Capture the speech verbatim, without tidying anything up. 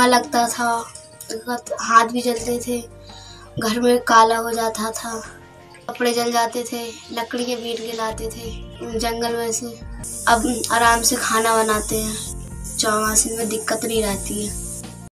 धुआं लगता था, हाथ भी जलते थे, घर में काला हो जाता था, कपड़े जल जाते थे, लकड़ियाँ बीन के लाते थे जंगल में से। अब आराम से खाना बनाते हैं, चौमासे में दिक्कत नहीं रहती है।